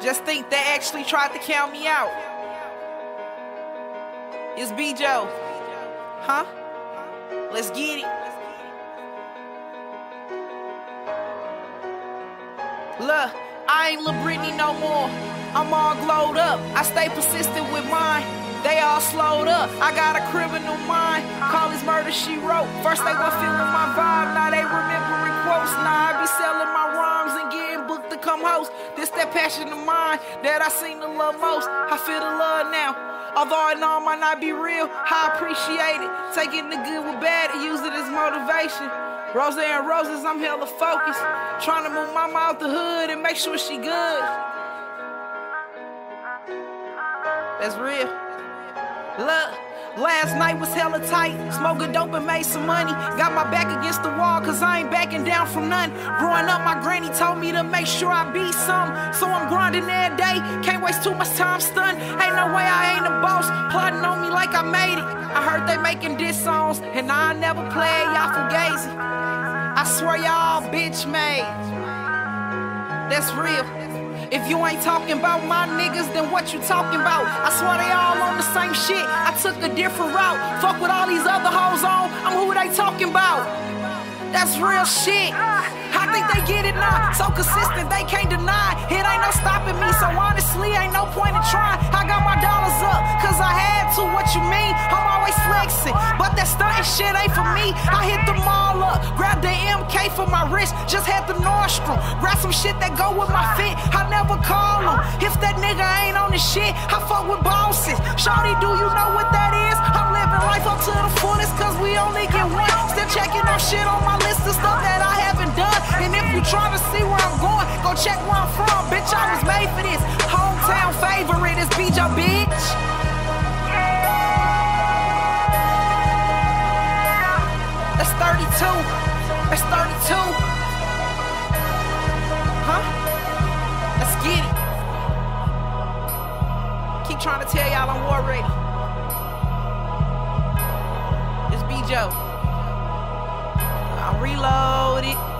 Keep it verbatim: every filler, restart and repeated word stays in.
Just think they actually tried to count me out. It's B. Joe. Huh? Let's get it. Look, I ain't Lil Britney no more. I'm all glowed up. I stay persistent with mine. They all slowed up. I got a criminal mind. Call his murder she wrote. First they were feeling my vibe, now they remembering quotes. Now I be selling my rhymes and getting booked to come host. This that passion of mine that I seem to love most. I feel the love now. Although it all might not be real, I appreciate it. Taking the good with bad and use it as motivation. Rose and Roses, I'm hella focused. Trying to move mama out the hood and make sure she good. That's real. Look, last night was hella tight. Smoking dope and made some money. Got my back against the wall cause I ain't backing down from none. Growing up, my granny told me to make sure I be some. So I'm grinding every day. Can't waste too much time stunned. Ain't no way I ain't a boss. Plotting on me like I made it. I heard they making diss songs and I never played y'all fugazi. I swear y'all bitch made. That's real. If you ain't talking about my niggas, then what you talking about? I swear they all on the same shit. I took a different route. Fuck with all these other hoes on. I'm who they talking about. That's real shit. I think they get it now. So consistent, they can't deny. It ain't no stopping me, so honestly, ain't no point in trying. I got my dollars up, cause I had to. What you mean? I'm always flexing, but that stunting shit ain't for me. I hit them all up, grab the M K for my wrist, just had the Nordstrom. Grab some shit that go with my fit, I never call him. If that nigga ain't on the shit, I fuck with bosses. Shawty, do you know what that is? I'm living life up to the fullest, cause we only get one. Still checking off shit on my list of stuff that I haven't done. And if you try to see where I'm going, go check where I'm from. Bitch, I was made for this. Hometown favorite is B. Joe, bitch. That's thirty-two. That's thirty-two. Huh? Let's get it. Keep trying to tell y'all I'm war ready. It's B. Joe. I reloaded.